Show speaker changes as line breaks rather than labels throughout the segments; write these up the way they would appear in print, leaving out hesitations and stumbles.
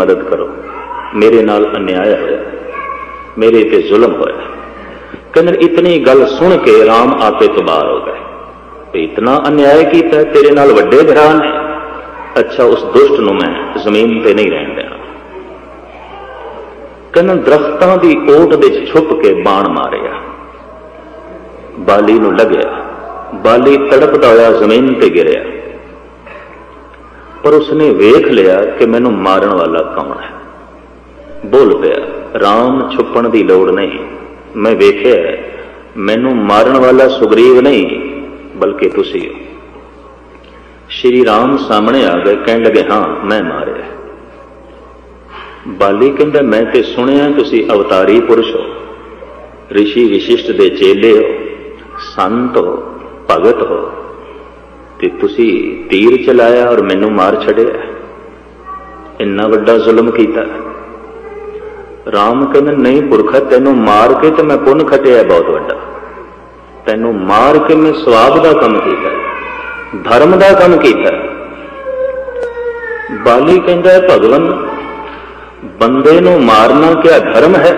मदद करो, मेरे नाल अन्याय होया, मेरे ते जुल्म होया। कहते इतनी गल सुन के राम आपे तबाह हो गए, इतना अन्याय किया तेरे नाल वड्डे भरा ने, अच्छा उस दुष्ट नूं मैं जमीन ते नहीं रहन देना। कहते दरख्तां दी ओट दे छुप के बाण मारिया, बाली नूं लगया, बाली तड़पदा होया जमीन ते गिरिया, पर उसने वेख लिया कि मैनू मारन वाला कौन है। बोल पिया, राम छुपण दी लोड़ नहीं, मैं वेख्या मैनू मारन वाला सुग्रीव नहीं बल्कि तुसी हो। श्री राम सामने आ गए, कहने लगे हाँ मैं मारिया। बाली कहंदा मैं ते सुनिया तुसी अवतारी पुरुष हो, ऋषि विशिष्ट दे चेले हो, संत हो, भगत हो, ते तुसी तीर चलाया और मैनू मार छड़िया, इन्ना वड्डा जुल्म कीता। राम कहंदे नहीं पुरखा, तेनू मार के ते मैं पुन खटिया बहुत वड्डा, तेनू मार के मैं सवाब दा काम कीता, धर्म दा काम कीता। बाली कहंदा भगवान बंदे नू मारना क्या धर्म है?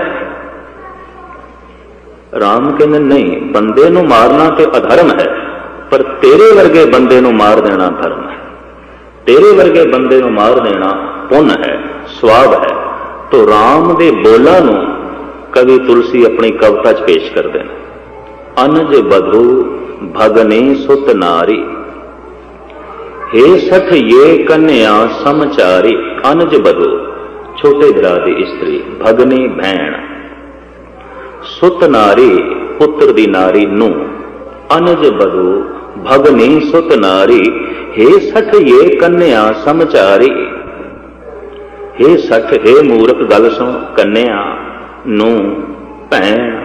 राम कहंदे नहीं, बंदे नू मारना ते अधर्म है, पर तेरे वर्गे बंदे नू मार देना धर्म है, तेरे वर्गे बंदे नू मार देना पुण्य है, स्वाब है। तो राम दे बोलां नू कवि तुलसी अपनी कविता च पेश कर देना, अनज बधू भगने सुत नारी, हे सठ ये कन्या समचारी। अनज बधू छोटे भरा दी स्त्री, भगनी भैण, सुत नारी पुत्र दी नारी नू, अनज बधू भगनी सुत नारी, हे सठ ये कन्या समचारी। हे सठ, हे मूर्ख गल सुन, कन्या नू भैण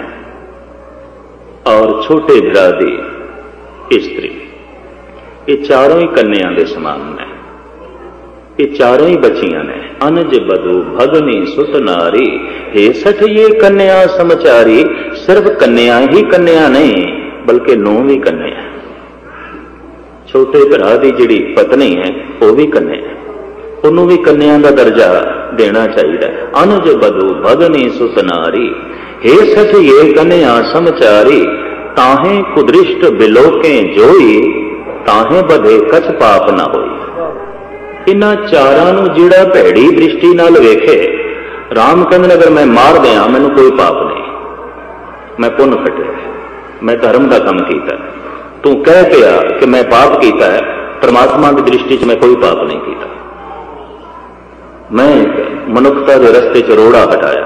और छोटे भरा दी स्त्री, ये चारों ही कन्या के समान ने, ये चारों ही बच्चियां ने। अनज बधू भगनी सुत नारी, हे सठ ये कन्या समचारी। सिर्फ कन्या ही कन्या नहीं बल्कि नू भी कन्या, छोटे भरा दी जिहड़ी पत्नी है वह भी कन्या, उन्होंने भी कन्या का दर्जा देना चाहिए। अनज बधू भगनी सुत नारी, हे सठ ये कन्या समचारी। ताहे कुदृष्ट बिलोके जोई, ताहे बधे कछ पाप ना होई। इन्हां चारां नूं जिहड़ा भैड़ी दृष्टि नाल वेखे, राम कहंदे अगर मैं मार दियां मैनूं कोई पाप नहीं, मैं पुण्य खटिया, मैं धर्म का काम कीता। तू कह पिया कि मैं पाप कीता है, परमात्मा की दृष्टि च मैं कोई पाप नहीं कीता, मैं मनुखता के रस्ते च रोड़ा हटाया।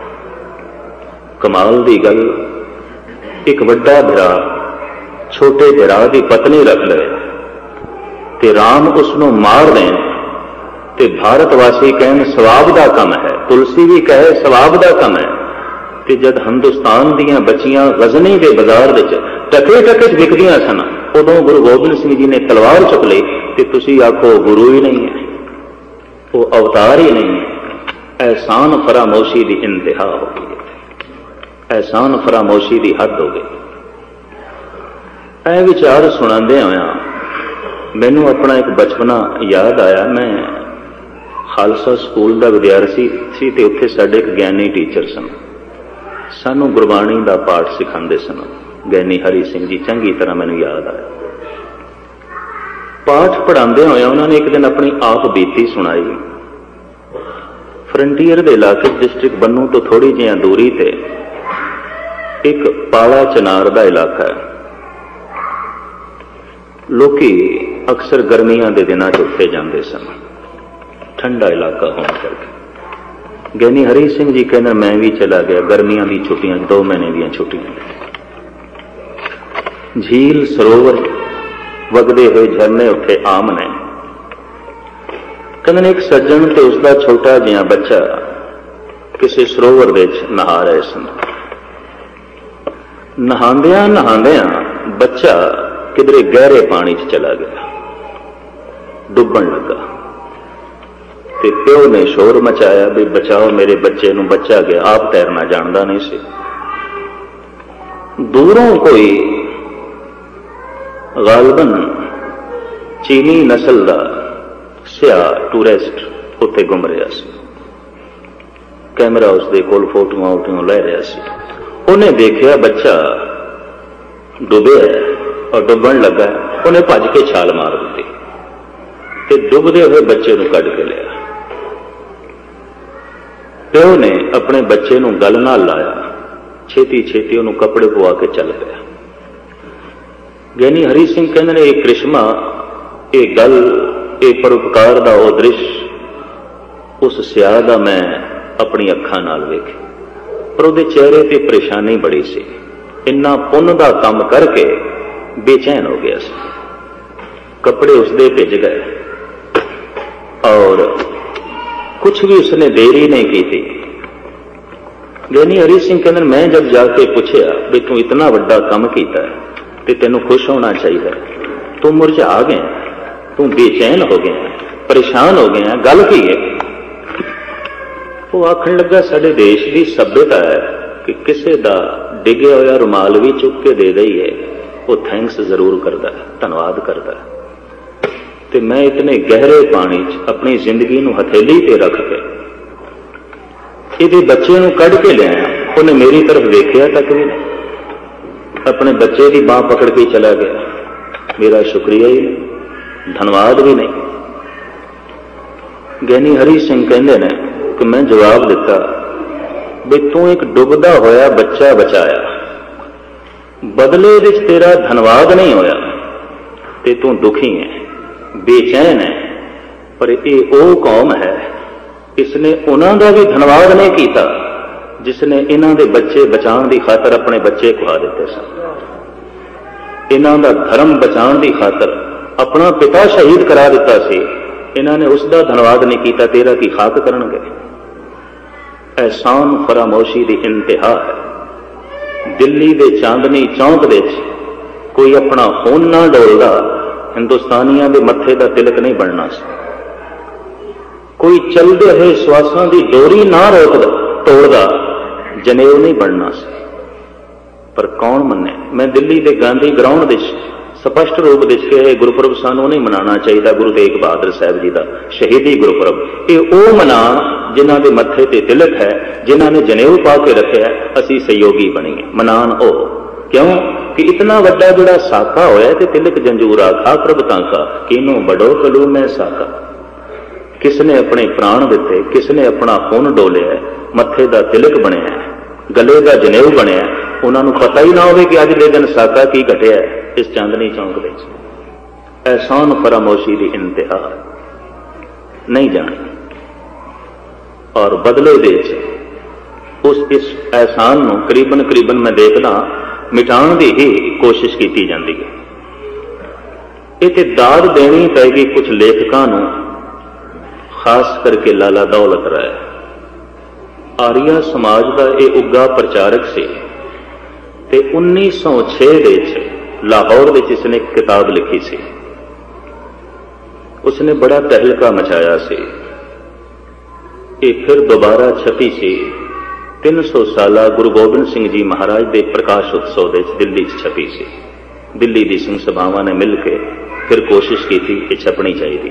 कमाल की गल, एक वड्डा भरा छोटे भरा की पत्नी रख ले ते राम उसनों मार दें ते भारतवासी कहन सवाब का काम है, तुलसी भी कहे सवाब का काम है। ते जद हिंदुस्तान दीयां बच्चियां गजनी के बाजार विच टके टके विकदियां सन, उदों गुरु गोबिंद सिंह जी ने तलवार चुक ली ते तुसी आखो गुरु ही नहीं है, वो अवतार ही नहीं है। एहसान फरामोशी की इंतहा हो गई, एहसान फरामोशी की हद हो गई। ऐ विचार सुनांदे होया मैनू अपना एक बचपना याद आया। मैं खालसा स्कूल का विद्यार्थी सी ते उत्थे साडे एक ज्ञानी टीचर सन, सानू गुरबाणी का पाठ सिखाते सन, ज्ञानी हरि सिंह जी, चंगी तरह मैनू याद आया। पाठ पढ़ाते हुए उन्होंने एक दिन अपनी आप बीती सुनाई। फ्रंटियर के इलाके डिस्ट्रिक्ट बन्नू तो थोड़ी जी दूरी ते एक पाला चनार का इलाका है। लोकी अक्सर गर्मियों के दिनों उत्थे जाते सन, ठंडा इलाका होने करके। ज्ञानी हरि सिंह जी कहते मैं भी चला गया गर्मियों की छुट्टियां, 2 महीने दी छुट्टियां। झील सरोवर वगदे हुए झरने उठे आम ने। कहते एक सज्जन ते उसका छोटा जिहा बच्चा किसी सरोवर विच नहा रहे सन। नहांदियां नहांदियां बच्चा किधरे गहरे पानी च चला गया, डुबन लगा। ते प्यो ने शोर मचाया भी बचाओ मेरे बच्चे नूं, बच्चा गया, आप तैरना जानता नहीं सी। दूरों कोई गालबन चीनी नस्ल का सिया टूरिस्ट उत्ते घूम रहा सी। कैमरा उसके कोल फोटोआं उठियों लै रहा सी। उन्हें देखिया बच्चा डुबे है और डुबन लगा, उन्हें भज के छाल मार दी ते डुबदे हुए बच्चे को कढ़ के लिया। प्यो ने अपने बच्चे को गल नाल लाया, छेती छेती उन्होंने कपड़े पवा के चल गया। ज्ञानी हरि सिंह कहते ने एक करिश्मा, एक गल, एक परोपकार का वो दृश्य उस सियाह का मैं अपनी अखां नाल वेखे, पर उहदे चेहरे ते परेशानी बड़ी सी। इन्ना पुण्य का काम करके बेचैन हो गया सी। कपड़े उसदे भिज गए और कुछ भी उसने देरी नहीं की थी। ज्ञानी हरि सिंह कहते मैं जब जाके पूछया भी तू इतना बड़ा काम किया तो तेनों खुश होना चाहिए, तू मुरझा गया, तू बेचैन हो गया, परेशान हो गया, गल की है? वो आखन लगा साडे देश की सभ्यता है कि किसी का डिगे होया रुमाल भी चुक के दे दई है, वो थैंक्स जरूर करता है, धन्यवाद करता है। ते मैं इतने गहरे पानी च अपनी जिंदगी नूं हथेली ते रख के इहदे बच्चे नूं कढ़ के लिया, उन्हें मेरी तरफ देखिया तक भी नहीं, अपने बच्चे की बांह पकड़ के चला गया। मेरा शुक्रिया ही नहीं, धन्यवाद भी नहीं। ज्ञानी हरि सिंह कहते हैं कि मैं जवाब दिता भी तू एक डुबदा होया बच्चा बचाया, बदले विच तेरा धन्यवाद नहीं होया ते तू दुखी है, बेचैन है। पर यह वो कौम है, इसने उन्हों का भी धन्यवाद नहीं किया जिसने इन्हों के बच्चे बचाने की खातर अपने बच्चे खुआ दिते सन। इन्हों का धर्म बचाने की खातर अपना पिता शहीद करा दिता सी, इन्होंने उसका धन्यवाद नहीं किया, तेरा की खाक करनगे। एहसान फरामोशी की इंतहा है। दिल्ली के चांदनी चौंक दे कोई अपना खून ना डोलदा हिंदुस्तानियों के मत्थे का तिलक नहीं बनना सी। कोई चलते हुए श्वासां की डोरी ना रोकदा तोड़दा जनेऊ नहीं बनना सी। पर कौन मन्ने? मैं दिल्ली के गांधी ग्राउंड स्पष्ट रूप के गुरुपुरब सानू नहीं मनाना चाहिए। गुरु तेग बहादुर साहब जी का शहीदी गुरुपुरब ये वो मना जिन्हों के मत्थे ते तिलक है, जिन्हों ने जनेऊ पा के रखे है, असी सहयोगी बनीए। मनान ओ क्यों कि इतना वड्डा जोड़ा साका होया ते तिलक जंजूरा खा प्रभ तांका किनों बड़ो कलू मैं साका। किसने अपने प्राण दिते, किसने अपना खून डोलिया, मत्थे का तिलक बनया, गले का जनेऊ बनया, उन्होंने पता ही ना हो कि अज के दिन साका की घटिया इस चांदनी चौंक दे। एहसान फरामोशी की इंतहा नहीं जानी और बदले दे उस इस एहसान को करीबन करीबन मैं देखदा मिटाने की ही कोशिश की जाती है। ये दाद देनी पैगी कुछ लेखकों को, खास करके लाला दौलत राय आर्या समाज का यह उग्गा प्रचारक से। 1906 लाहौर में इसने किताब लिखी सी, उसने बड़ा तहलका मचाया सी। ये फिर दोबारा छपी सी 300 साला गुरु गोबिंद सिंह जी महाराज के प्रकाश उत्सव दिल्ली छपी सी। दिल्ली की सिंह सभावां ने मिलकर फिर कोशिश की थी कि छपनी चाहिए।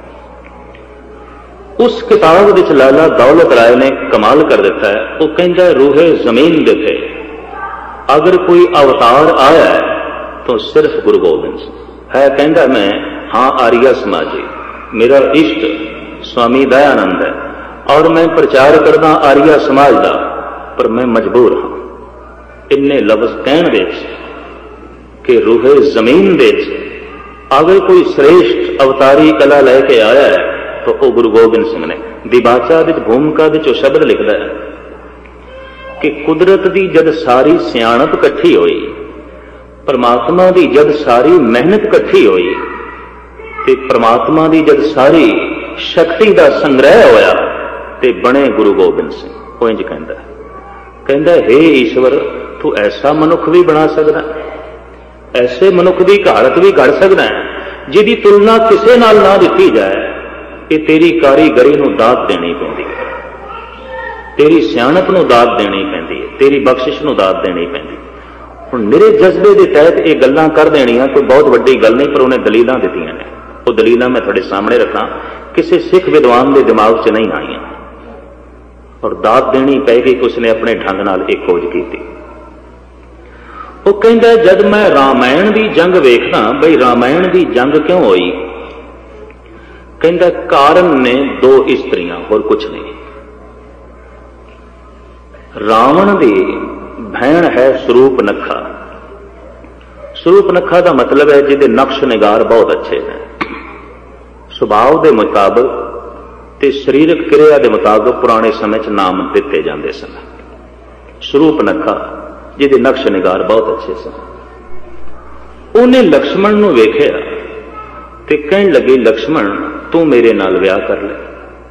उस किताब विच लाला दौलत राय ने कमाल कर दिता है। वो कहता है रूहे जमीन देते अगर कोई अवतार आया है तो सिर्फ गुरु गोबिंद सिंह है। कहता मैं हाँ आर्या समाजी, मेरा इष्ट स्वामी दयानंद है और मैं प्रचार करदा आर्या समाज का, पर मैं मजबूर हाँ इन्ने लफ्ज कहण दे कि रूहे जमीन दे अगर कोई श्रेष्ठ अवतारी कला लैके आया है तो वह गुरु गोबिंद सिंह ने। दिबाचा विच भूमिका विच शब्द लिखता है कि कुदरत की जद सारी सियाणप कट्ठी हुई, परमात्मा की जद सारी मेहनत कट्ठी हुई, ते परमात्मा की जद सारी शक्ति का संग्रह होया ते बने गुरु गोबिंद सिंह। वो इंज कहंदा हे ईश्वर तू ऐसा मनुख भी बना सकदा, ऐसे मनुख की घाड़त भी घड़ सकदा है जिहदी तुलना किसे नाल ना दिती जाए। ये तेरी कारीगरी नूं दात देनी पैंदी है, तेरी सियाणप नूं दात देनी पैंदी है, तेरी बख्शिश नूं दात देनी पैंदी। हुण मेरे जज्बे के तहत ये गल्लां कर देनियां कोई बहुत वड्डी गल नहीं, पर उन्हें दलीलां दित्तियां ने। वो दलीलां मैं तुहाडे सामने रखां, किसी सिख विद्वान के दिमाग च नहीं आईयां। और दात देनी पै गई। उसने अपने ढंग नाल एक खोज की। वो कहता जब मैं रामायण की जंग वेखदा बई रामायण की जंग क्यों होई, कहता कारण ने दो इस्त्रियां और कुछ नहीं। रावण की भैन है स्वरूपनखा। स्वरूपनखा का मतलब है जिहदे नक्श निगार बहुत अच्छे हैं, सुभाव के मुताबिक ते शरीरक क्रिया के मुताबिक पुराने समय च नाम दिते जाते सन। स्वरूपनखा जिहदे नक्श निगार बहुत अच्छे सन। उन्हें लक्ष्मण नूं वेखिया ते कहण लगी लक्ष्मण तू मेरे नाल विआह कर ले।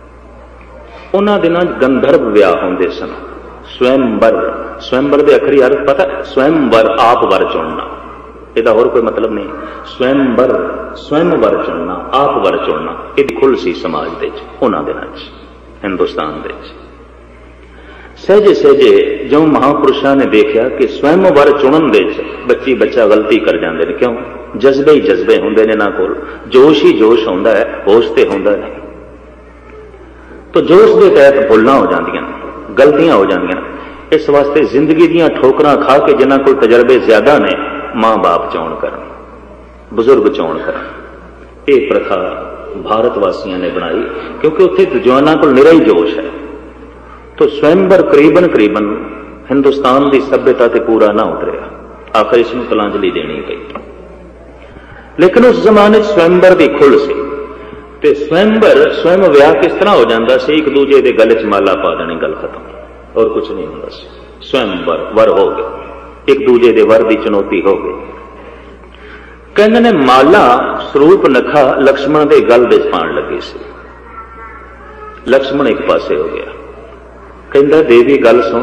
उन्हां दिनां गंधर्व विआह होंदे सन। स्वयंवर, स्वयंवर के अखरी अर्थ पता? स्वयंवर आप वर चुनना, ਇਹਦਾ ਹੋਰ कोई मतलब नहीं। स्वयंवर स्वयं वर चुनना, आप वर चुनना, ਇਹਦੀ खुल सी समाज ਦੇ ਵਿੱਚ ਉਹਨਾਂ ਦਿਨਾਂ 'ਚ हिंदुस्तान ਦੇ ਵਿੱਚ। सहजे सहजे जो महापुरुषों ने देखा कि स्वयं वर चुनन दे बच्ची बच्चा गलती कर जाते हैं। क्यों? जज्बे ही जज्बे होंगे ने, ना कोल जोश ही जोश होंदा है, होश तो होंदा नहीं। तो जोश के तहत भुलना हो जांदियां, गलतियां हो जांदियां। इस वास्ते जिंदगी दीयां ठोकरां खा के जिन्हां कोल तजर्बे ज्यादा ने मां बाप चोण करन, बुजुर्ग चोण करन। ये प्रथा भारतवासियों ने बनाई क्योंकि उत्थे जवानां कोल निरा ही जोश है। तो स्वयंवर करीबन करीबन हिंदुस्तान की सभ्यता से पूरा ना उतरिया, आखिर इसमें तलांजलि देनी गई। लेकिन उस जमाने स्वयंवर की खुल सी ते स्वयंवर स्वयं विआह किस तरह हो जाता सी, एक दूजे के गले च माला पा देनी, गल खत्म, और कुछ नहीं होंदा सी। स्वयंवर वर हो गए, एक दूजे के वर की चुनौती हो गई। कहते ने माला स्वरूपनखा लक्ष्मण के गल दे पाण लगी सी। लक्ष्मण एक पासे हो गया, कहता देवी गल सुन,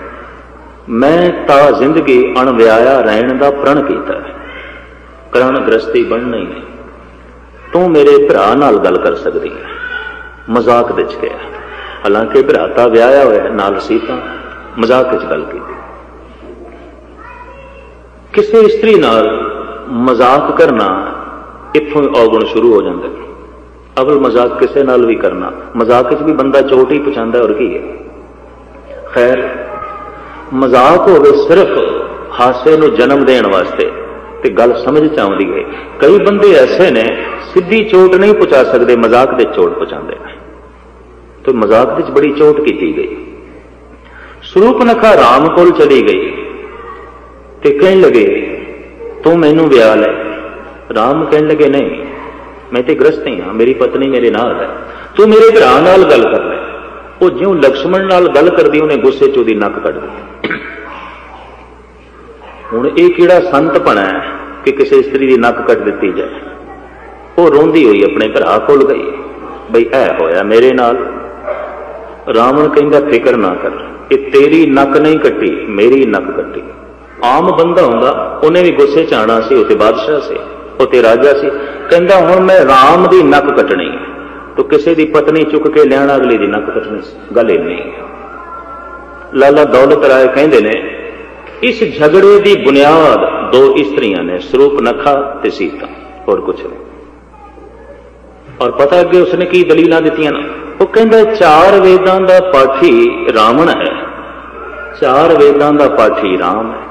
मैं ता जिंदगी अणविआया रहन का प्रण किया, करण गृहस्थी बनना ही नहीं। तू मेरे भरा नाल गल कर सकती है। मजाक विच गया, हालांकि भरा तां विआया होया नाल सीता, मजाक विच गल की। किसी इस्त्री नाल मजाक करना इत्थों अवगुण शुरू हो जाता है। अवल मजाक किसी नाल भी करना, मजाक विच भी बंदा चोट ही पहुंचाता, और की है। खैर मजाक हो गए सिर्फ हासे नूं जन्म देने वास्ते, ते गल समझ च आउंदी है। कई बंदे ऐसे ने सीधी चोट नहीं पहुंचा सकते, मजाक दे चोट पहुंचाते हैं। तो मजाक विच बड़ी चोट की गई। स्वरूपनखा राम कोल चली गई ते कहन लगे तू मैनू विआह ले। राम कहन लगे नहीं, मैं तो गृहस्थ ही हाँ, मेरी पत्नी मेरे नाल है, तू मेरे भरा नाल गल कर ले। वो ज्यों लक्ष्मण नाल गल करदी उन्हें गुस्से च उहदी नक कट दी। हुण ये किहड़ा संत बना है कि किसी स्त्री की नक कट दी जाए। वो रोंदी हुई अपने भरा कोल गई, बई ऐ होया मेरे नाल। रावण कहंदा फिक्र ना कर, ये तेरी नक नहीं कट्टी, मेरी नक कट्टी। आम बंदा हुंदा उन्हें भी गुस्से च आना सी, उते बादशाह से, उते राजा से। कहंदा हुण मैं राम दी नक कटनी, तो किसी की पत्नी चुक के लियाना अगली की नक कटनी, गल इन्नी। लाला दौलत राय कहते ने इस झगड़े की बुनियाद दो इस्त्रियां ने, स्वरूपनखा ते सीता, और कुछ नहीं। और पता अगे उसने की दलीलां दित्तियां ना। वो कहंदा चार वेदां दा पाठी रावण है, चार वेदां दा पाठी राम है।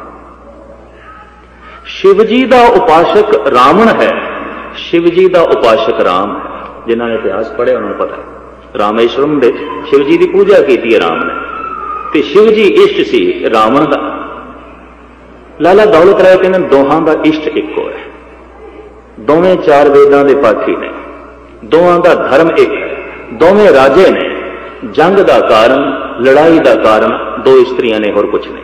शिवजी का उपासक रावण है, शिवजी का उपासक राम है। जिन्होंने इतिहास पढ़िया उन्होंने पता है, रामेश्वरम दे शिवजी की पूजा की है राम ने, ते शिवजी इष्ट सी रावण का। लाला दौलत राय कहते दोहां का इष्ट इको है, दोवें चार वेदां दे पाठी ने, दोवां का धर्म एक है, दोवें राजे ने। जंग का कारण, लड़ाई का कारण दो स्त्रियां ने, और कुछ नहीं।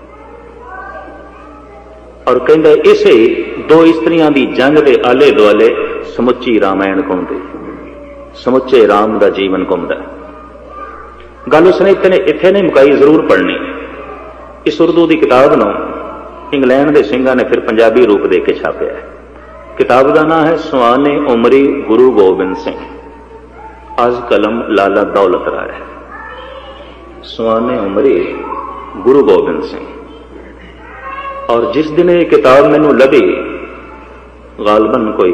और कहते इसे दो स्त्रियां की जंग के आले दुआले समुची रामायण घूमती, समुचे राम का जीवन घूमता। गल उसने इत्थे नहीं मुकाई, जरूर पढ़नी। इस उर्दू की किताब नूं इंग्लैंड के सिंघां ने फिर पंजाबी रूप दे के छापिया है। किताब का नाम है सुआने उमरी गुरु गोबिंद सिंह, आज कलम लाला दौलत राय। सुआने उमरी गुरु गोबिंद सिंह। और जिस दिन ये किताब मैनू लभी, गालबन कोई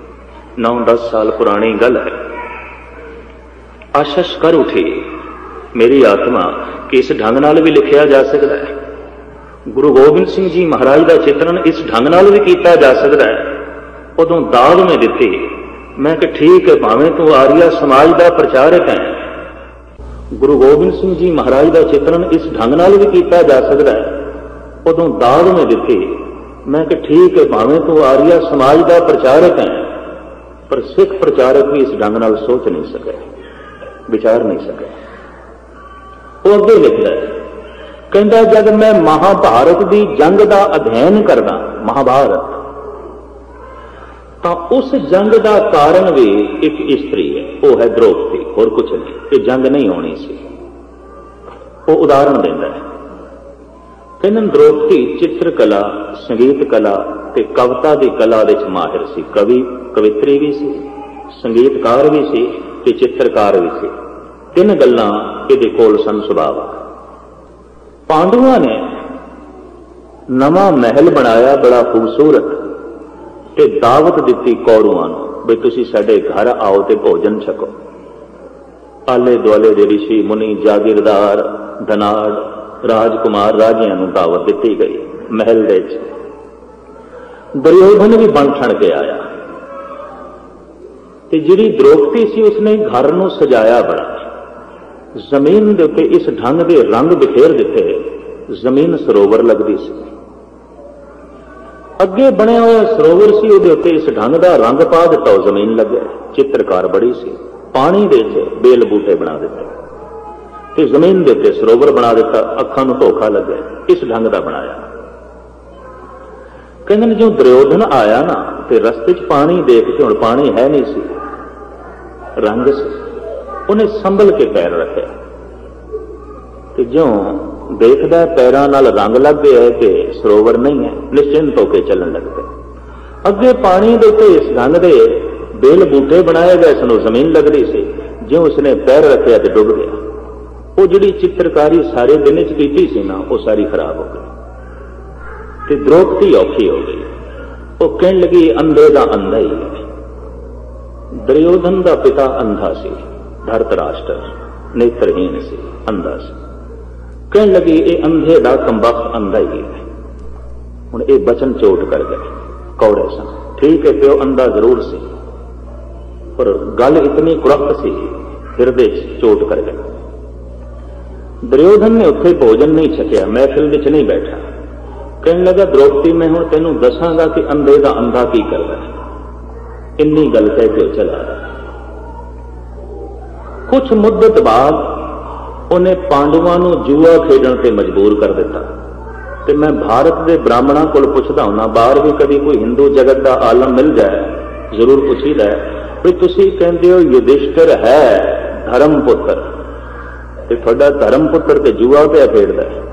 9-10 साल पुरानी गल है, आशश कर उठी मेरी आत्मा कि इस ढंग नाल भी लिखिया जा सकता है। गुरु गोबिंद सिंह जी महाराज का चित्रण इस ढंग नाल भी किया जा सकता है। उदों दाद में दिती, मैं कि ठीक है, भावें तू आर्या समाज का प्रचारक है। गुरु गोबिंद सिंह जी महाराज का चित्रण इस ढंग नाल भी किया जा सकता है। उदों दाद में दिती, मैं कि ठीक है, भावें तू आर्या समाज का प्रचारक है। पर सिख प्रचारक भी इस ढंग नाल सोच नहीं सके, विचार नहीं सके। वो अगे लिखता है, कहता जब मैं महाभारत की जंग का अध्ययन करदा, महाभारत, तो उस जंग का कारण भी एक स्त्री है, वो है द्रौपदी, और कुछ नहीं। ये जंग नहीं होनी सी। वो उदाहरण देता है, कहते द्रौपदी चित्रकला, संगीत कला ते कविता की कला दे माहिर सी। कवि कवित्री भी सी, संगीतकार भी सी ते चित्रकार भी सी। तीन गल्लां इहदे कोल सन सुभाव। पांडुआं ने नवा महल बनाया बड़ा खूबसूरत ते दावत दिती कौरवां नूं भी तुसीं साडे घर आओ ते भोजन छको। आले दुआले दे ऋषि मुनि, जागीरदार, धनाड़, राजकुमार, राजियां नूं दावत दिती गई महल दे विच। दुर्योधन भी बन ठण के आया ते जिहड़ी द्रौपदी सी उसने घर नूं सजाया बड़ा। जमीन के उत्ते इस ढंग के रंग बिखेर दिते, जमीन सरोवर लगती सी। अगे बने हुए सरोवर सी, उहदे उत्ते इस ढंग का रंग पा दिता, जमीन लगे। चित्रकार बड़ी सी। पानी दे बेल बूटे बना दिते ते जमीन के उत्ते सरोवर बना दिता। अखां नूं धोखा लगे, इस ढंग का बनाया। कहते जो दुर्योधन आया ना ते रस्ते च पानी देख के, हुण पानी है नहीं सी, रंग सी, उन्हें संभल के पैर रखे। तो जो देखदा पैरां नाल रंग लग गया है कि सरोवर नहीं है, निश्चिंत होकर चलन लग पे। अगे पानी दे उत्ते इस ढंग दे बेल बूटे बनाए गए सन, जमीन लगती सी। जो उसने पैर रखे तो डुब गया। वो जिहड़ी चित्रकारी सारे दिन च कीती सी ना, वो सारी खराब हो गई ते द्रौपदी औखी हो गई। वो कहन लगी अंधे दा अंधा ही है। दुर्योधन का पिता अंधा सी, धरतराष्ट्र नेत्रहीन सी, अंधा सी। कहन लगी ये अंधे दा कमबख्त अंधा ही है। हुण ये बचन चोट कर गए, कौड़े सन। ठीक है, प्यो अंधा जरूर सी, पर गल इतनी कुरख्त सी, हिरदे चोट कर गए। दुर्योधन ने उत्थे भोजन नहीं छकिया, महफिल विच नहीं बैठा। कहने लगा द्रौपदी मैं हुण तैनूं दसांगा कि अंधे दा अंधा की करदा है। इन्नी गल कह के चला। कुछ मुद्दत बाद उन्हें पांडवां नूं जुआ खेडण ते मजबूर कर दिता। ते मैं भारत के ब्राह्मणों को पुछदा हुंदा, बाहर भी कभी कोई हिंदू जगत का आलम मिल जाए जरूर पुछीदा है भी तुसीं कहंदे हो युधिष्ठिर है धर्म पुत्र, ते तुहाडा धर्म पुत्र ते जुआ पिया खेडदा है।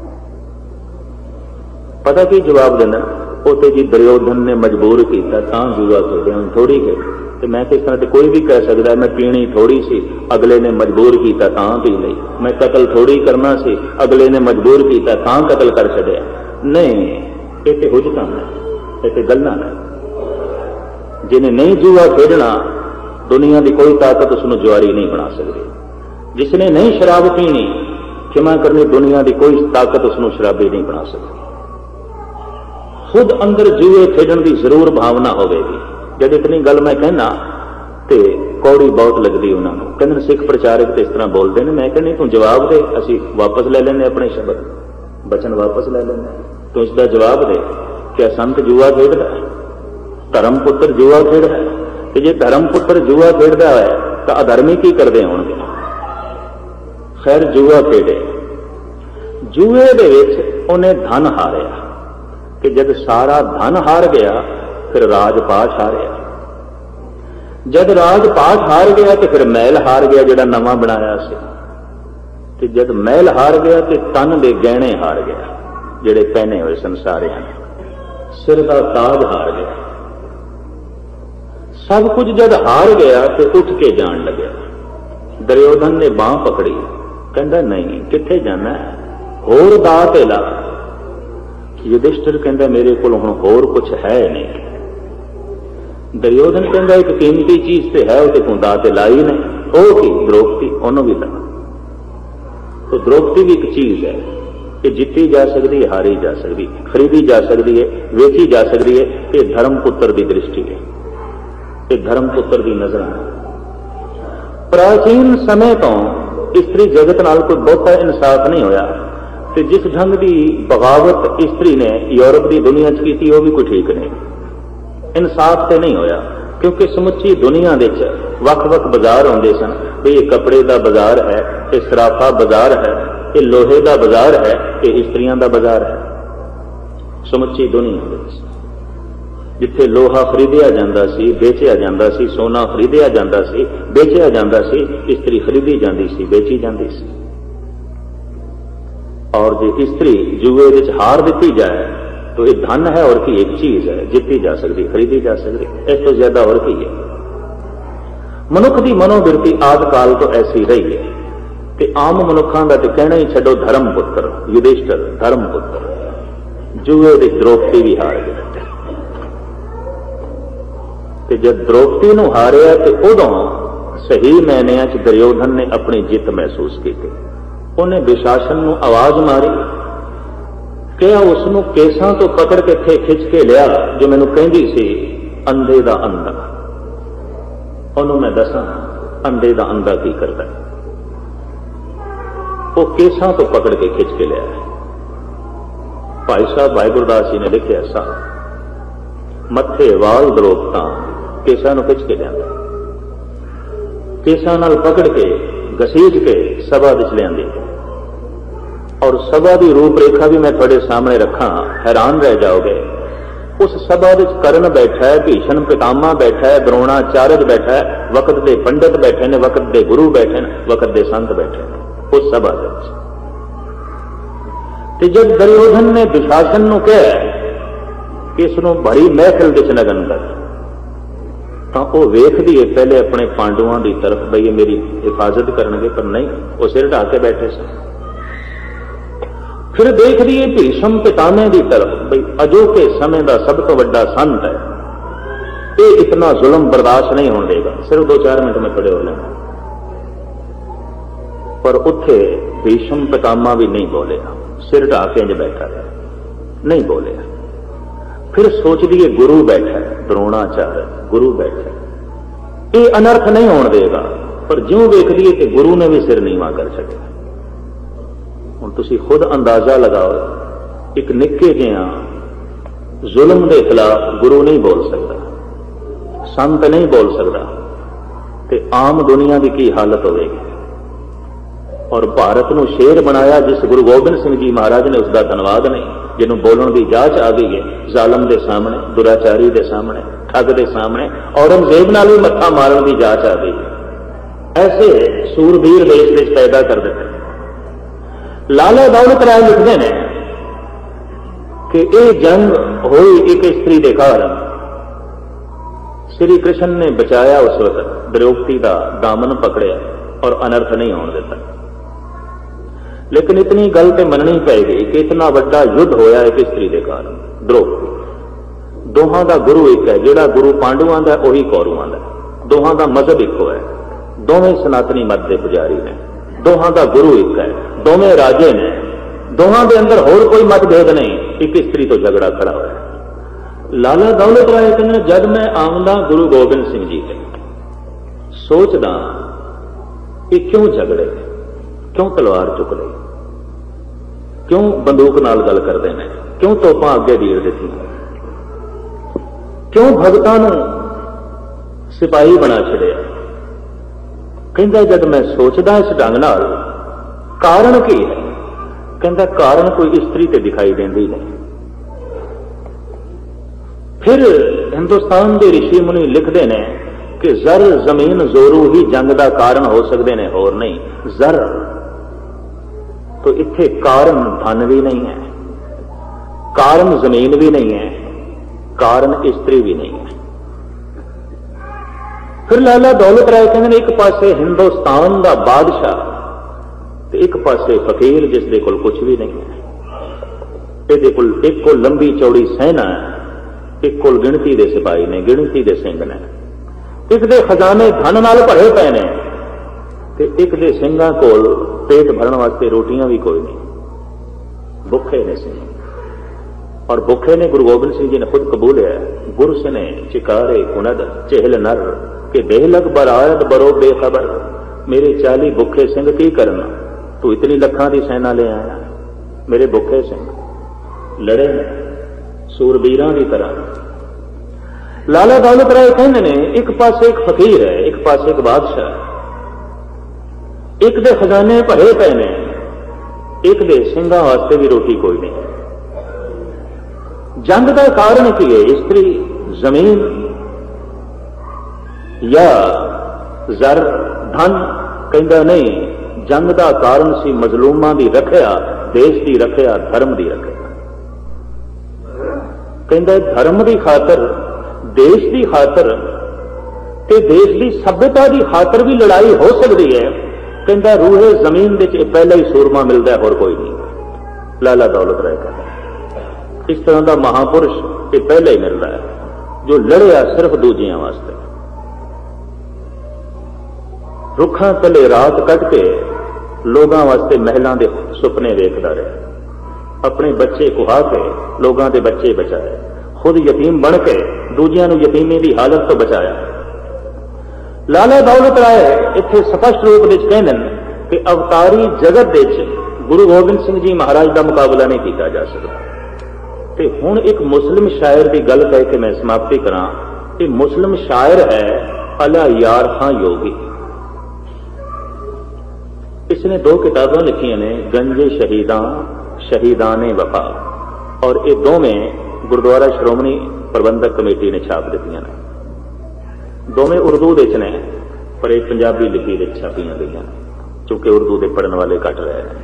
पता की जवाब देना, वो तो जी दुर्योधन ने मजबूर किया तां जुआ खेडिया, थोड़ी खेड। तो मैं किस तरह कोई भी कह सकता है मैं पीनी थोड़ी सी, अगले ने मजबूर किया तां पी लई। मैं कतल थोड़ी करना सी, अगले ने मजबूर किया तां कतल कर छड़िया। नहीं, ये तो हुजतां ने, ये तो गल्लां ने। जिन्हें नहीं जुआ खेडना, दुनिया की कोई ताकत उसनूं जुआरी नहीं बना सकती। जिसने नहीं शराब पीनी, क्षमा करनी, दुनिया की कोई ताकत उसनूं शराबी नहीं बना सकती। खुद अंदर जुए खेडण की जरूर भावना होगी। जब इतनी गल मैं कहना तो कौड़ी बहुत लगती उन्होंने। कहते सिख प्रचारक तो इस तरह बोलते हैं। मैं कहनी तू जवाब दे, असी वापस ले लेने अपने शब्द बचन वापस ले लेने। तू इसका जवाब दे, क्या संत जुआ खेडदा है? धर्म पुत्र जुआ खेडदा है? तो जे धर्म पुत्र जुआ खेडदा है तो अधर्मी की करते होणगे? खैर जुआ खेडे, जुए दे विच उन्हें धन हारिया कि जब सारा धन हार गया फिर राजपाठ हारिया। जब राजपाठ हार गया तो फिर महल हार गया जिहड़ा नवां बनाया सी। ते जब महल हार गया तो तन दे गहने हार गया जिहड़े पहने हुए सन सारियां ने। सिर का ताज हार गया। सब कुछ जब हार गया तो उठ के जान लगे। दुर्योधन ने बांह पकड़ी, कहंदा नहीं कित्थे जाना है, होर दा ते ला। युधिष्ठिर कहंदा मेरे कोल हुण होर कुछ है नहीं। दुर्योधन कहंदा एक कीमती चीज ते है, उसे तूं दा ते लाई नहीं। ओह की? द्रौपदी, ओनू भी ला। तो द्रौपदी भी एक चीज है कि जिती जा सकती है, हारी जा सकती, खरीदी जा सकती है, वेची जा सकती है। ये धर्मपुत्र की दृष्टि है, ये धर्मपुत्र की नजर है। प्राचीन समय तो स्त्री जगत नाल कोई बहुता इंसाफ नहीं होया, ते जिस ढंग की बगावत स्त्री ने यूरोप की दुनिया च की वो भी कोई ठीक नहीं। इंसाफ तो नहीं होया, क्योंकि समुची दुनिया दे वख-वख बाजार होंदे सन। भी ये कपड़े का बाजार है, ये सराफा बाजार है, ये लोहे का बाजार है, ये स्त्रियां का बाजार है। समुची दुनिया दे जिथे लोहा खरीदिया जाता सी, बेचिया जाता सी, सोना खरीदिया जाता सी, बेचिया जाता सी, स्त्री खरीदी जाती सी, बेची जाती सी। और जो स्त्री जुए विच हार दी जाए तो ये धन है और की एक चीज है, जिती जा सकती, खरीदी जा सकती, इस तो ज्यादा और की है। मनुख की मनोवृत्ति आदि काल तो ऐसी रही है कि आम मनुखों का तो कहना ही छो, धर्मपुत्र युधिष्ठिर धर्मपुत्र जुए की द्रौपदी भी हार गए। जब द्रौपदी नूं हारिया तो उदों सही मैनिया च दुर्योधन ने अपनी जित महसूस की। उन्हें विशासन नूं आवाज मारी, क्या उसनूं केसां तो पकड़ के थे खिंच के लिया जो मैनूं कहंदी सी अंधे दा अंधा। उन्होंने मैं दसा अंधे दा अंधा की करता है। वो केसां तो पकड़ के खिंच के लिया। भाई साहब भाई गुरदास जी ने लिखिया सा मत्थे वाल दरोपता केसां नूं खिंच के लिया, केसां नाल पकड़ के घसीट के सभा विच लियांदी। और सभा की रूपरेखा भी मैं थोड़े सामने रखा, हैरान रह जाओगे। उस सभा विच कर्ण बैठा है, भीषण पितामह बैठा है, द्रोणाचार्य बैठा है, वक्त के पंडित बैठे ने, वक्त के गुरु बैठे ने, वक्त के संत बैठे ने उस सभा विच। ते जब दुर्योधन ने दुशासन नूं कहा कि इसनूं बड़ी महफिल विच लगन कर, तो वह वेखदी है पहले अपने पांडवों की तरफ, बई मेरी हिफाजत करनगे, पर नहीं, वो सिर ढा के बैठे सन। फिर देख रही है भीष्म पितामह की तरफ, बई अजोके समय का सब तो बड़ा संत है, ये इतना जुल्म बर्दाश्त नहीं होने देगा। सिर्फ 2-4 मिनट में खड़े हो लेना। पर उत्थे भीष्म पितामह भी नहीं बोले, सिर ढा के बैठा है, नहीं बोले। फिर सोच दिए गुरु बैठा है, द्रोणाचार्य गुरु बैठा है, ये अनर्थ नहीं होने देगा। पर ज्यों वेख लिए कि गुरु ने भी सिर नीवा कर सके। हुण तुसीं खुद अंदाजा लगाओ, एक निक्के जिहा जुल्म के खिलाफ गुरु नहीं बोल सकता, संत नहीं बोल सकता, ते आम दुनिया की की हालत होगी। और भारत नूं शेर बनाया जिस गुरु गोबिंद सिंह जी महाराज ने, उसका धन्यवाद नहीं, जिन्हों बोलने की जांच आ गई है, जालम के सामने, दुराचारी के सामने, ठग के सामने, औरंगजेब नाल भी मत्था मारन की जांच आ गई है। ऐसे सूरबीर देश में पैदा कर देते। लाला दौलत राय लिखते हैं कि यह जंग हुई एक स्त्री के कारण। श्री कृष्ण ने बचाया उस वक्त, द्रौपदी का दामन पकड़िया और अनर्थ नहीं होने देता। लेकिन इतनी गल तो मननी पेगी कि इतना बड़ा युद्ध होया एक स्त्री के कारण, द्रौपदी। दोहां का गुरु एक है, जिहड़ा गुरु पांडुआं दा उही कौरवां दा। दोहां का मजहब इको है, दोवें सनातनी मत के पुजारी ने, दोहां का गुरु एक है, दोवें राजे ने, दोहां के अंदर होर कोई मतभेद नहीं, एक स्त्री तो झगड़ा खड़ा होया। लाला दौलत राय कहते जब मैं आमदा गुरु गोबिंद सिंह जी के सोचदा कि क्यों झगड़े, क्यों तलवार चुक ली, क्यों बंदूक नाल गल करते हैं, क्यों तोपां अगे दीड़ दी, क्यों भगतां नूं सिपाही बना छड़िया। कहंदा जब मैं सोचदा इस ढंग नाल कारण की है, कहंदा कारण कोई स्त्री ते दिखाई देंदी नहीं। फिर हिंदुस्तान के ऋषि मुनि लिखते हैं कि जर जमीन जोरू ही जंग का कारण हो सकते हैं, होर नहीं। जर तो इत्थे कारण धन भी नहीं है, कारण जमीन भी नहीं है, कारण स्त्री भी नहीं है। फिर लाला दौलत राय कहते एक पासे हिंदुस्तान का बादशाह ते एक पासे फकीर जिसदे कोल कुछ भी नहीं है। इहदे कोल एक को लंबी चौड़ी सेना है, एक कोल गिणती दे सिपाही ने, गिणती दे सिंह ने, एक दे खजाने धन नाल भरे पे ने, ते एक दे सिंघां कोल पेट भरने वास्ते रोटियां भी कोई नहीं, भुखे ने सिंह। और भुखे ने गुरु गोबिंद सिंह जी ने खुद कबूलिया, गुरस ने चिकारे कुनद चेहल नर के देह लग बरायत बरो बेखबर। मेरे 40 भुखे सिंह की करना, तू इतनी लखां दी सेना ले आया। मेरे भुखे सिंह लड़े सूरबीरां की तरह। लाला दौलत राय कहते ने एक पासे एक फकीर है, एक पासे एक बादशाह, एक दे खजाने भरे पे ने, एक दे ਸਿੰਘਾਂ वास्ते भी रोटी कोई नहीं। जंग का कारण की है? स्त्री, जमीन या जर, धन? कहता नहीं, जंग का कारण सी मजलूमां की रखिया, देश की रखिया, धर्म की रखिया। कहता धर्म की खातर, देश की खातर ते देश की सभ्यता की खातर भी लड़ाई हो सकती है। कहता रूहे जमीन दे पहला ही सूरमा मिलता है, और कोई नहीं। लाला दौलत राय कहता इस तरह का महापुरुष ये पहले ही मिल रहा है जो लड़िया सिर्फ दूजियां वास्ते। रुखां तले रात कट के लोगों वास्ते महलों के सुपने देखता रहा, अपने बच्चे कुहा के लोगों के बच्चे बचाए, खुद यतीम बन के दूजियां नूं यतीमी की हालत तो बचाया। लाला दौलत राय इत्थे स्पष्ट रूप में कहते हैं कि अवतारी जगत विच गुरु गोबिंद सिंह जी महाराज का मुकाबला नहीं किया जा सकता। ते हुण एक मुस्लिम शायर की गल कह के मैं समाप्ति करा। ये मुस्लिम शायर है अला यार खां योगी। इसने 2 किताबें लिखी ने, गंजे शहीदां, शहीदाने वफा, और ये दोवें गुरुद्वारा श्रोमणी प्रबंधक कमेटी ने छाप दी ने। दोवें उर्दू विच ने, पर एक पंजाबी लिपि विच छापियां गई, चूंकि उर्दू के पढ़ने वाले घट रहे हैं।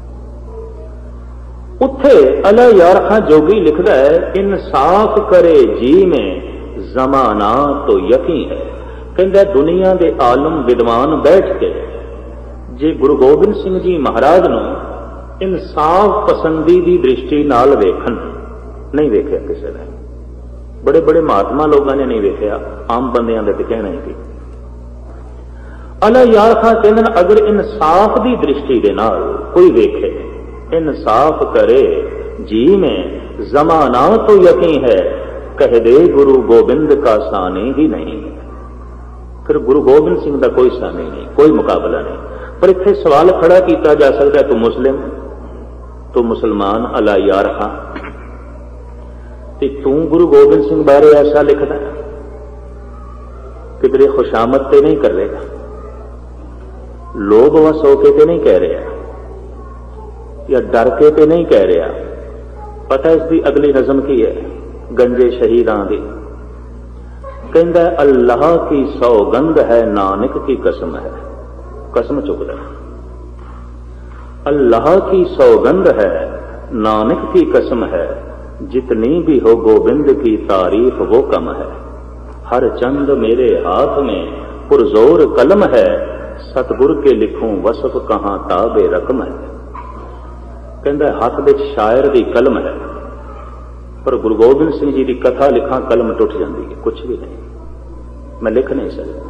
उत्थे अला यार खां जोगी लिखता है, इंसाफ करे जी में जमाना तो यकीन है। कहता दुनिया के आलम विद्वान बैठ के जे गुरु गोबिंद सिंह जी महाराज नूं इंसाफ पसंदी की दृष्टि नाल वेखण, नहीं वेख्या किसी ने, बड़े बड़े महात्मा लोगों ने नहीं वेख्या, आम बंदियां दे ते कहना ही सी। अला यार खां कहंदे अगर इंसाफ की दृष्टि के नाल कोई वेखे, इंसाफ करे जी में जमाना तो यकीन है, कह दे गुरु गोबिंद का सानी ही नहीं। फिर गुरु गोबिंद सिंह का कोई सानी नहीं, कोई मुकाबला नहीं। पर इत्थे सवाल खड़ा किया जा सकता है, तू मुस्लिम, तू मुसलमान अला यार खां, तू गुरु गोबिंद सिंह बारे ऐसा लिखदा किधरे खुशामद ते नहीं कर लेगा, लोभ वस होके ते नहीं कह रहा, या डर के ते नहीं कह रहा। पता इसकी अगली नज़म की है, गंजे शहीदां दी। कहंदा अल्लाह की सौगंध है, नानक की कसम है। कसम चुकदा, अल्लाह की सौगंध है, नानक की कसम है, जितनी भी हो गोविंद की तारीफ वो कम है। हर चंद मेरे हाथ में पुरजोर कलम है, सतगुर के लिखूं वसफ कहां ताबे रकम है। कहता हाथ विच शायर की कलम है, पर गुरु गोबिंद सिंह जी की कथा लिखा कलम टुट जाती है, कुछ भी नहीं, मैं लिख नहीं सकता।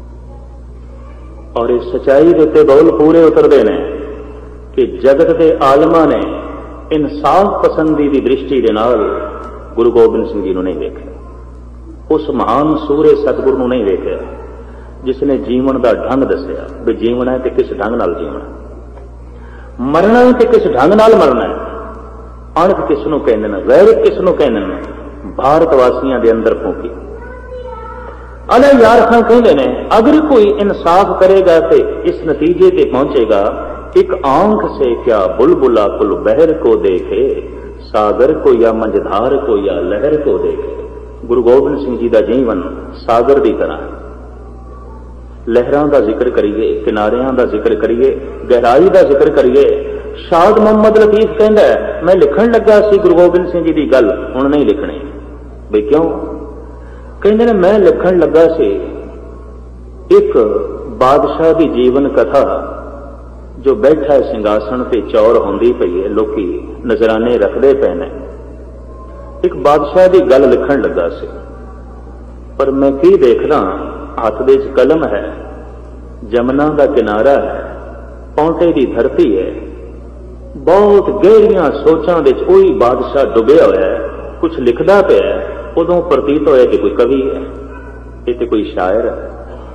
और इस सच्चाई के उत्ते बोल पूरे उतरते हैं कि जगत के आलमा ने इंसाफ पसंदी की दृष्टि के नाल गुरु गोबिंद सिंह जी को नहीं देखा, उस महान सूरे सतगुरु को नहीं देखा जिसने जीवन का ढंग दसिया भी जीवना है तो किस ढंग नाल जीवना, मरना है तो किस ढंग नाल मरना है, अणख किसनों कहते हैं, गैरत किसनों कहते हैं, भारत वासियों के अंदर फूकी। अला यार खां कहते हैं अगर कोई इंसाफ करेगा तो इस नतीजे पे पहुंचेगा, एक आंख से क्या बुलबुला कुल बहर को देखे, सागर को या मंझधार को या लहर को देखे। गुरु गोबिंद सिंह जी का जीवन सागर की तरह है, लहरां का जिक्र करिए, किनारियां का जिक्र करिए, गहराई का जिक्र करिए। शाद मोहम्मद लतीफ कहता है मैं लिखण लगा सी गुरु गोबिंद सिंह जी की गल, हुण नहीं लिखनी। बई क्यों? कहते हैं मैं लिखण लगा सी एक बादशाह की जीवन कथा, जो बैठा है सिंघासन ते चौर होंदी पई है, लोकी नजराने रखते पे ने, एक बादशाह की गल लिखण लगा सी, पर मैं की देखदा हाथ दे कलम है, जमुना का किनारा है, पौंटे की धरती है, बहुत गहरिया सोचां विच कोई बादशाह डुबिया होया है, कुछ लिखदा पिया है, उदों प्रतीत होया कि कोई कवि है, ये तो कोई शायर है।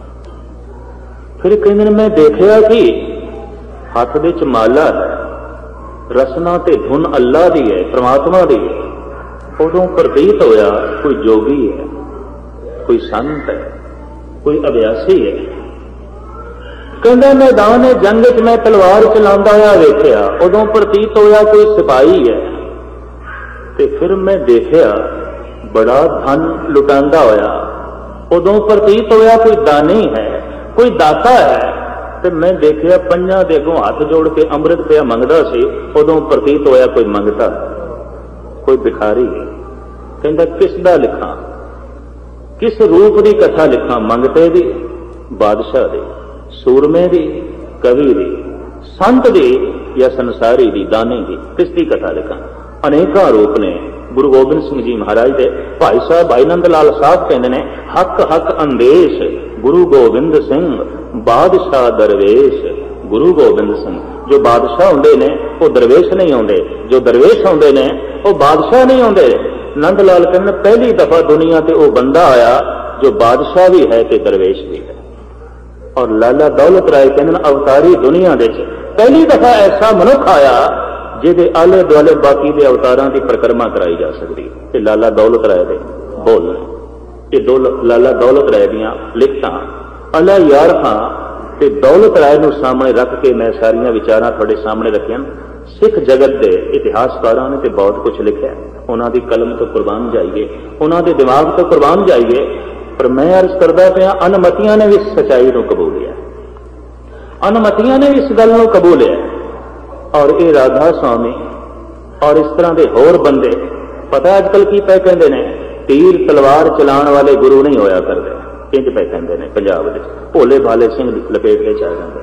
फिर कहंदे ने मैं देखिया कि हथ विच माला है, रसना ते धुन अल्लाह दी है, परमात्मा दी है। उदों प्रतीत होया कोई जोगी है, कोई संत है, कोई अभ्यासी है। कहंदा मैदान जंग च मैं तलवार चलांदा होया वेखिया, उदों प्रतीत होया कोई सिपाही है। ते फिर मैं देखिया बड़ा धन लुटांदा होया, उदों प्रतीत होया कोई दानी है, कोई दाता है। ते मैं देखिया पंजां दे अगों हाथ जोड़ के अमृत पिया मंगदा सी, उदों प्रतीत होया कोई मंगता, कोई भिखारी है। कहंदा किस दा लिखां, किस रूप की कथा लिखां, मंगते दी, बादशाह दी, सूरमे दी, कवि दी, संत दी या संसारी दी, दाने दी, किसकी कथा लिखां। अनेका रूप ने। गुरु गोबिंद सिंह जी महाराज दे भाई साहब भाई नंद लाल साहब कहते हैं, हक हक अंदेश गुरु गोबिंद सिंह बादशाह दरवेश। गुरु गोबिंद सिंह जो बादशाह होंदे ने वो दरवेश नहीं होंदे, जो दरवेश होंदे ने वो बादशाह नहीं होंदे। नंद लाल कहते पहली दफा दुनिया ते वो बंदा आया जो बादशाह भी है ते दरवेश भी है। और लाला दौलत राय कहते अवतारी दुनिया दे पहली दफा ऐसा मनुख आया जिहदे आले दुआले बाकी दे अवतारां दी परिक्रमा कराई जा सकती। ते लाला दौलत राय दे बोल ये लाला दौलत राय दियां लिखतां अला यार खां ते दौलत राय नूं सामने रख के मैं सारियां विचारां तुहाडे सामने रखियां। सिख जगत के इतिहासकारां ने तो बहुत कुछ लिखा, उन्हां दी कलम तो कुर्बान जाइए, उन्हां दे दिमाग तो कुर्बान जाइए, पर मैं अर्ज करदा पिया अनमतियां ने भी सच्चाई को कबूलिया, अनमतियां ने भी इस गल को कबूलिया। और ये राधा स्वामी और इस तरह के होर बंदे पता अजकल की पै कहंदे ने, तीर तलवार चलाने वाले गुरु नहीं होया करते, इंज पै कहंदे ने पंजाब विच, भोले भाले सिंह लपेट के आ जाते।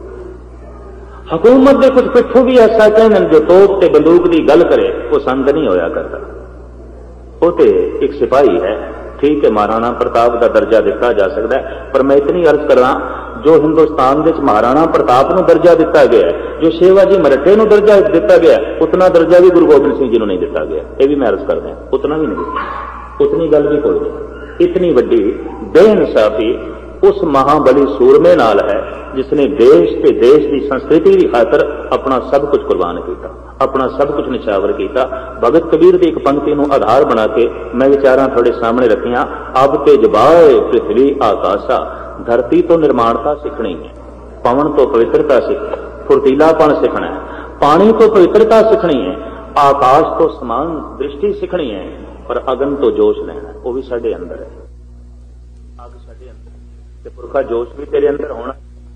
हुकूमत के कुछ पिछों भी ऐसा कहते हैं जो तोप ते बंदूक की गल करे वो संत नहीं होया करता, वो तो एक सिपाही है। ठीक है, महाराणा प्रताप का दर्जा दिता जा सकता है, पर मैं इतनी अर्ज करा जो हिंदुस्तान में महाराणा प्रताप को दर्जा दिता गया है, जो शेवाजी मराठे को दर्जा दिता गया, उतना दर्जा भी गुरु गोबिंद सिंह जी को नहीं दिता गया। यह भी मैं अर्ज कर दें, उतना भी नहीं दिता, उतनी गल भी कोई नहीं। इतनी वड्डी बेइंसाफी उस महाबली सूरमे नाल है जिसने देश के देश की संस्कृति की खातर अपना सब कुछ कुर्बान किया, अपना सब कुछ निछावर किया। भगत कबीर की एक पंक्ति को आधार बना के मैं विचारां थोड़े सामने रखियां। अब ते जबाए पृथ्वी आकाशा, धरती तो निर्माणता सीखनी है, पवन तो पवित्रता सीखनी, फुर्तीलापन सीखना है, पानी तो पवित्रता सीखनी है, आकाश तो समान दृष्टि सीखनी है, और अगन तो जोश लेना है, वो भी साडे अंदर है। अग साडे अंदर ते पुरखा जोश भी तेरे अंदर होना,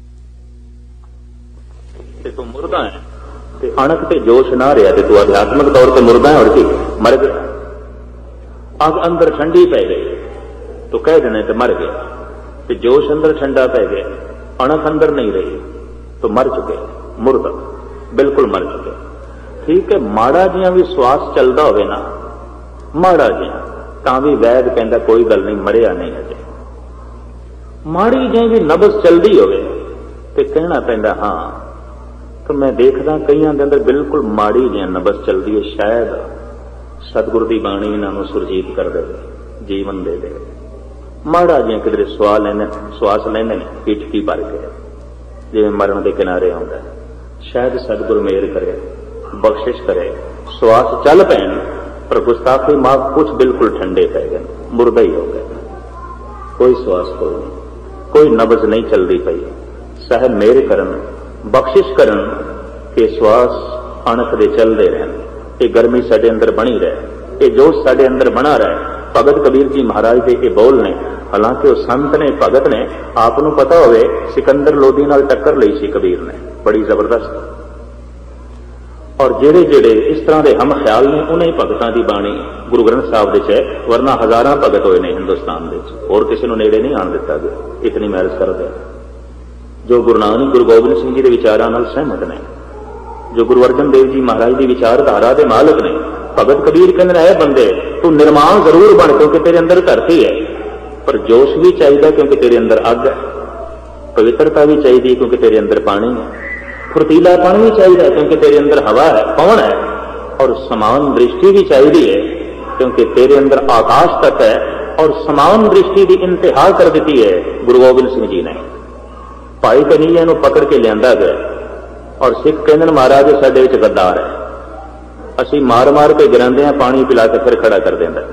ते तू मुर्दा है ते अणक ते जोश ना रहा ते तू आध्यात्मिक तौर पर मुर्दा है और की मर गया। अग अंदर ठंडी पै गई तो कह देने ते मर गया, ते जोश अंदर ठंडा पै गया, अणक अंदर नहीं रही तो मर चुके, मुर्दा बिल्कुल मर चुके। ठीक है, माड़ा जिहा भी श्वास चलता होवे ना, माड़ा जिहा तां भी वैद कहंदा कोई गल नहीं, मरिया नहीं अजे। माड़ी जी भी नबज चलती होवे ते कहना पैंदा हाँ, तो मैं देखदा कईयां दे अंदर बिल्कुल माड़ी जी नबज चलती है, शायद सतगुरु की बाणी इन्हां सुरजीत कर दे, जीवन दे दे। माड़ा जी किधरे श्वास लेंदे ने पिठकी भर के, जिवें मरण के किनारे आउंदा, शायद सतगुरु मेहर करे, बख्शिश करे, श्वास चल पैन, पर गुस्ताखी माफ कुछ बिल्कुल ठंडे पै गए, मुर्दा ही हो गए, कोई श्वास कोई नहीं, कोई नबज नहीं चलती पई। साहब मेहर करन, बख्शिश करन के श्वास अणक दे चलते रहन, ये गर्मी साडे अंदर बनी रहे, ये जोश साडे अंदर बना रहे। भगत कबीर जी महाराज के ये बोल ने, हालांकि वह संत ने, भगत ने, आपनू पता होवे सिकंदर लोधी नाल टक्कर लई सी कबीर ने बड़ी जबरदस्त, और जेड़े जेड़े इस तरह के हम ख्याल ने उन्हें भगतां की बाणी गुरु ग्रंथ साहब दे च, वरना हजारां भगत होए ने हिंदुस्तान दे च, होर किसी नूं नेड़े नहीं आण दिता गया। इतनी मैं अर्ज करदा जो गुरु नानक गुरु गोबिंद सिंह जी के विचारां नाल सहमत ने, जो गुरु अर्जन देव जी महाराज की विचारधारा के मालक ने। भगत कबीर कहते हैं बंदे तू निर्माण जरूर बन, क्योंकि तेरे अंदर धरती है, पर जोश भी चाहिए क्योंकि तेरे अंदर अग है, पवित्रता भी चाहिए क्योंकि तेरे अंदर पानी है, फुर्तीलापन भी चाहिए क्योंकि तेरे अंदर हवा है, पवन है, और समान दृष्टि भी चाहिए है क्योंकि तेरे अंदर आकाश तक है, और समान दृष्टि की इंतहा कर दी है गुरु गोबिंद सिंह जी ने। भाई कन्हैया नूं पकड़ के लिया गया और सिख कहते महाराज साडे विच गद्दार है, असीं मार मार के गिरांदे हैं, पानी पिला के फिर खड़ा कर देंदा।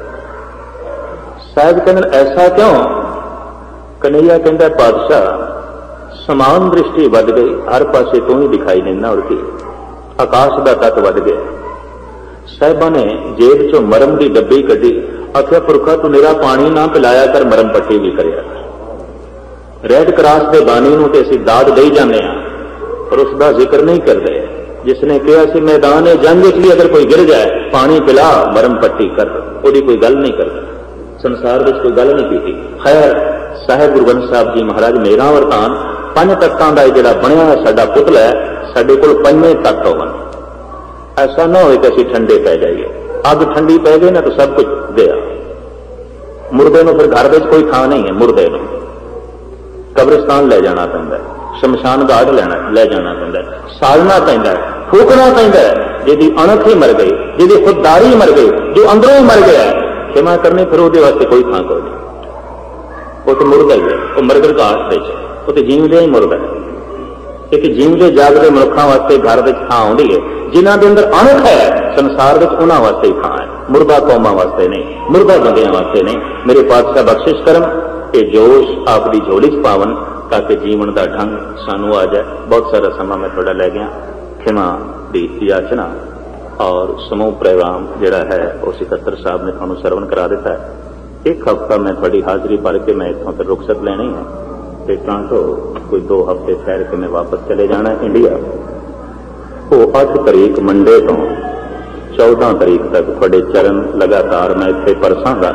साहब कहते ऐसा क्यों? कन्हैया कहता पातशाह समान दृष्टि वध गई, हर पासे तू ही दिखाई देना, और की आकाश का तत्व वध गया। साहिबा ने जेब चो मरम की डब्बी कढ़ी, आख्या पुरखा तू मेरा पानी ना पिलाया कर, मरम पट्टी भी करिया कर। रैड क्रॉस के बानी नूं ते असीं दाद दई जांदे हां पर उसका जिक्र नहीं करते। जिसने कहा सी मैदान जंग भी अगर कोई गिर जाए पानी पिला, मरम पट्टी कर, उसकी कोई गल नहीं करता। संसार में कोई गल नहीं की। खैर साहिब गुरु ग्रंथ साहब जी महाराज मेरा वरतान 5 तत्तां दा जिहड़ा बनया होया साडा पुतला है, साडे कोल 5 तत्त होवन। ऐसा ना हो कि असीं ठंडे पै जाइए, अग ठंडी पै गई ना तो सब कुछ गया। मुर्दे नूं फिर घर में कोई थां नहीं है, मुर्दे नूं कब्रिस्तान ले जाना पैंदा है, शमशान घाट ले जाना पैंदा है, साड़ना पैंदा है, फूकना पैंदा है। जिहदी अणख ही मर गई, जिहदी खुददारी मर गई, जो अंदरों ही मर गया है, क्षमा करनी फिर उसदे वास्ते कोई थां कोई नहीं। वो तो मुर्दा ही है, वो मरगर घाट वो तो जीवदे ही मुर्दा है। एक जीवदे जागदे मनुखों वास्ते घर में थां आउंदी है, जिन्हां दे अंदर अणख है संसार में उन्हां वास्ते ही थां है, मुर्दा कौमां वास्ते नहीं, मुर्दा बंदियां वास्ते नहीं। मेरे पातशाह बख्शिश करन कि जोश आपकी झोली च पावन ताकि जीवन का ढंग सानू आ जाए। बहुत सारा समा मैं थोड़ा लै गया, खिमा की याचना और समूह प्रोग्राम जिहड़ा है वो सिकत्तर साहब ने तुहानू सरवण करा दिता है। एक हफ्ता मैं थोड़ी हाजरी भर के मैं इत्थों फिर रुखसत लेनी है, तो टोरंटो कोई 2 हफ्ते ठहर के मैं वापस चले जाना इंडिया। वो 8 तारीख मंडे तो 14 तारीख तक थोड़े चरण लगातार मैं इत्थे परसांगा।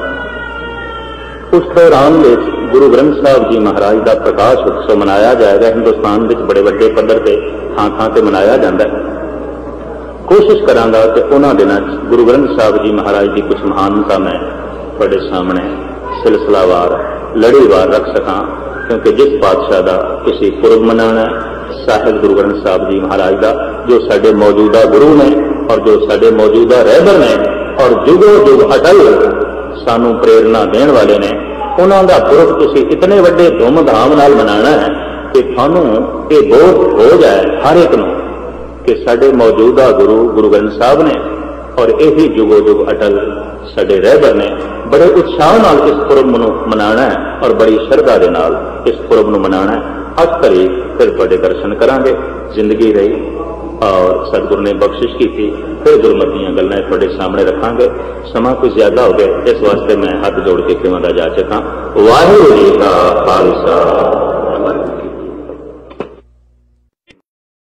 उस दौरान गुरु ग्रंथ साहब जी महाराज का प्रकाश उत्सव मनाया जाएगा। हिंदुस्तान में बड़े वड्डे पद्धर से थां से मनाया जाता है। कोशिश करांगा कि उन्होंने दिनों गुरु ग्रंथ साहब जी महाराज की कुछ महानता मैं थोड़े सामने सिलसिलावार लड़ीवार रख सका, क्योंकि जिस पातशाह का किसी पुरब मनाना साहिब गुरु ग्रंथ साहब जी महाराज का, जो साडे मौजूदा गुरु ने और जो साडे मौजूदा रहबर ने और जुगो जुग अटल सानू प्रेरणा देने वाले ने, उन्हों का पुरब तुसी इतने वड्डे धूमधाम नाल मनाना है कि थानू ये बोध हो जाए हर एक नूं कि साडे मौजूदा गुरु गुरु ग्रंथ साहब ने और यही जुगो जुग अटल साडे रहबर ने बड़े उत्साह नाल इस पुरब नूं मनाना है और बड़ी श्रद्धा दे नाल इस पुरब नूं मनाना है। 8 तारीख फिर तुहाडे दर्शन करांगे। जिंदगी रही और सतगुरु ने बख्शिश की थी, फिर गुरमतियां गल्लां तुहाडे सामने रखांगे। समा कुछ ज्यादा हो गया, इस वास्ते मैं हाथ जोड़ के खिमा दा जाचक हां। वाहिगुरू जी का खालसा।